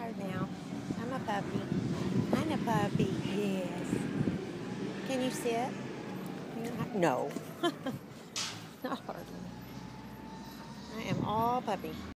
tired now. I'm a puppy. I'm a puppy. Yes. Can you sit? No. Not hardly. I am all puppy.